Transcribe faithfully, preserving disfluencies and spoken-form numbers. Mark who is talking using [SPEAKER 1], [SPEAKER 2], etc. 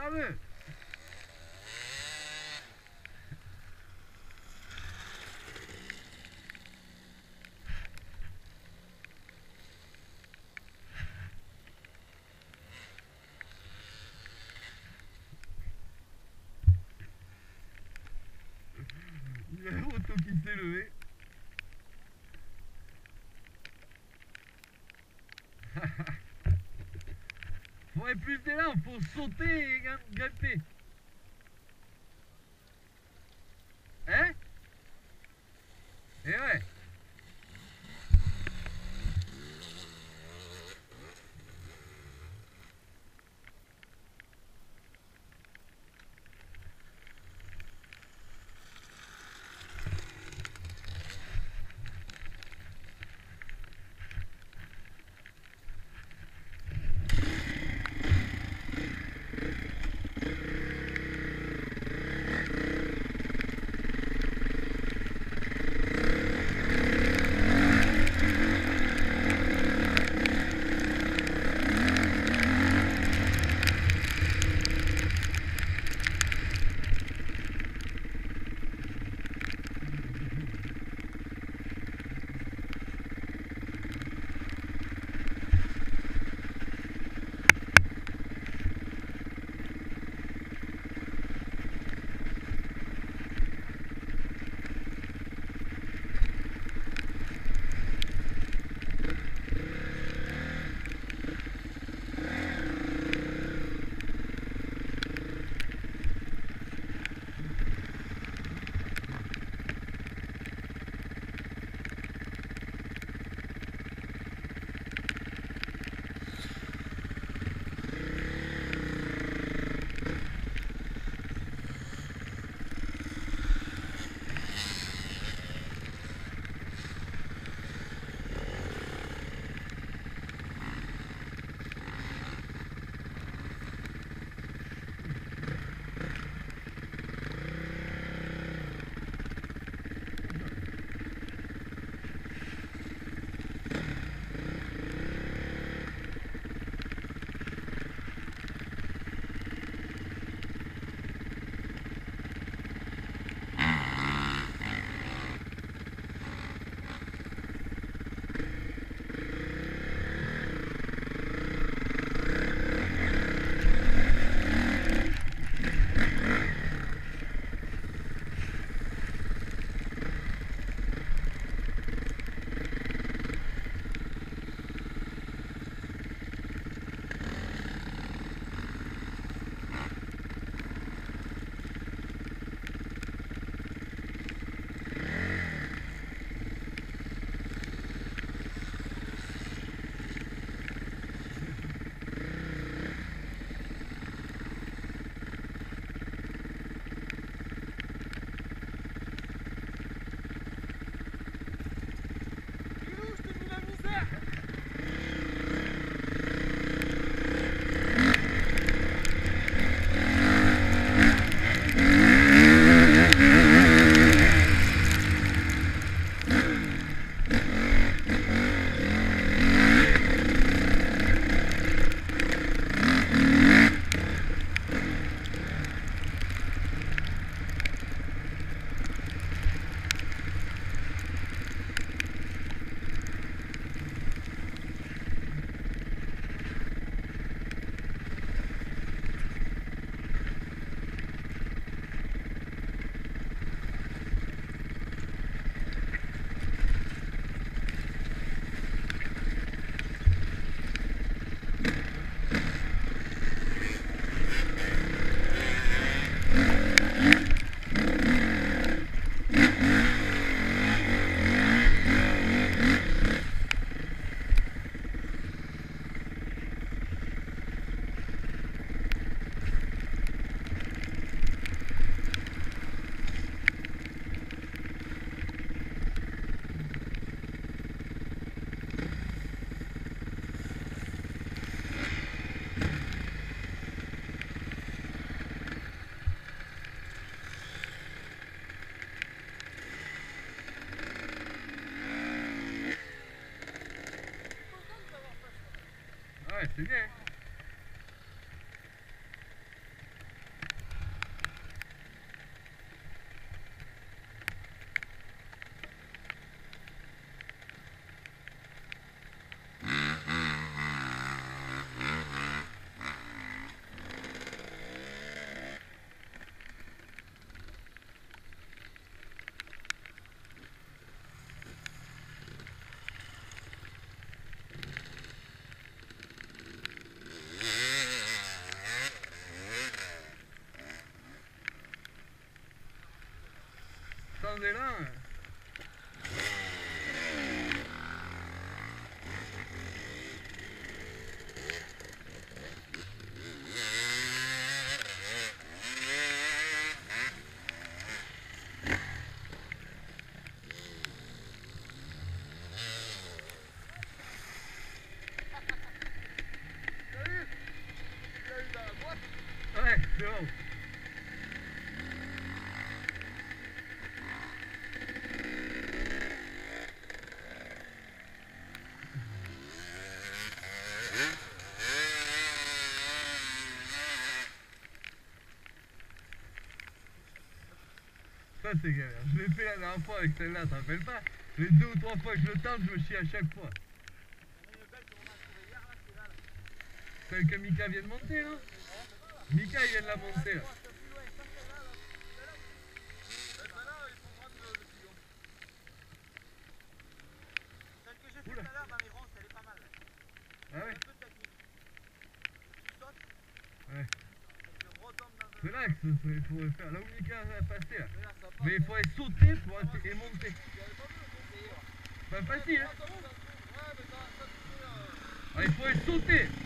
[SPEAKER 1] Regarde-le. Il y a un auto qui s'est levé. Faut être plus d'élan, faut sauter et grimper. Hein? Eh ouais. Ouais, c'est bien. est là. Ouais, c'est bon. Ça c'est galère. Je l'ai fait la dernière fois avec celle-là, t'en rappelles pas? Les deux ou trois fois que je le tente, je me chie à chaque fois. Celle que Mika vient de monter là? Mika il vient de la monter là.
[SPEAKER 2] Celle que j'ai fait tout à l'heure dans les ronces, elle est pas mal.
[SPEAKER 1] Ah ouais?
[SPEAKER 2] Un peu technique. Tu sautes.
[SPEAKER 1] Ouais.
[SPEAKER 2] Tu retombes dans le...
[SPEAKER 1] C'est là qu'il faut faire, là où Mika a passé là.
[SPEAKER 2] Mais là, ça passe.
[SPEAKER 1] Mais il faudrait sauter pour att- et monter.
[SPEAKER 2] J'avais pas vu, on peut essayer.
[SPEAKER 1] Pas facile hein?
[SPEAKER 2] Ouais, mais ça, ça, tu peux, euh...
[SPEAKER 1] Ah, il faudrait sauter.